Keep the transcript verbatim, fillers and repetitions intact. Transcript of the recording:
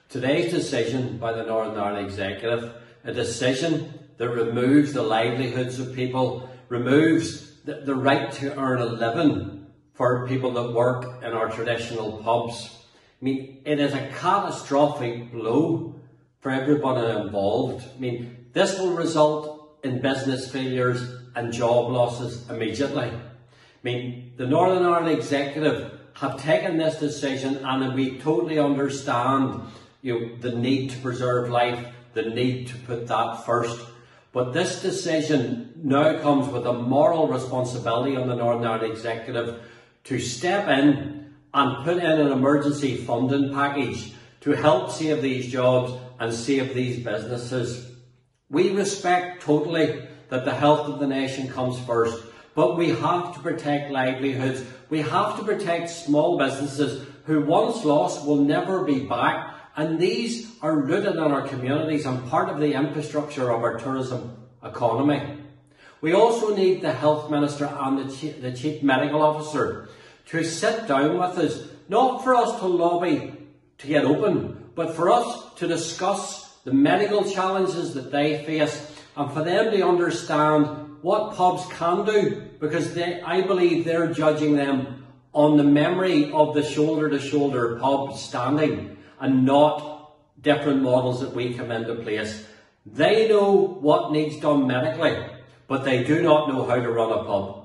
Today's decision by the Northern Ireland Executive, a decision that removes the livelihoods of people, removes the, the right to earn a living for people that work in our traditional pubs. I mean, it is a catastrophic blow for everybody involved. I mean, this will result in business failures and job losses immediately. I mean, the Northern Ireland Executive have taken this decision, and we totally understand, you know, the need to preserve life, the need to put that first. But this decision now comes with a moral responsibility on the Northern Ireland Executive to step in and put in an emergency funding package to help save these jobs and save these businesses. We respect totally that the health of the nation comes first, but we have to protect livelihoods. We have to protect small businesses who once lost will never be back, and these are rooted in our communities and part of the infrastructure of our tourism economy. We also need the Health Minister and the Chief, the Chief Medical Officer to sit down with us, not for us to lobby to get open, but for us to discuss the medical challenges that they face and for them to understand what pubs can do, because they, I believe they're judging them on the memory of the shoulder-to-shoulder pub standing and not different models that we come into place. They know what needs done medically, but they do not know how to run a pub.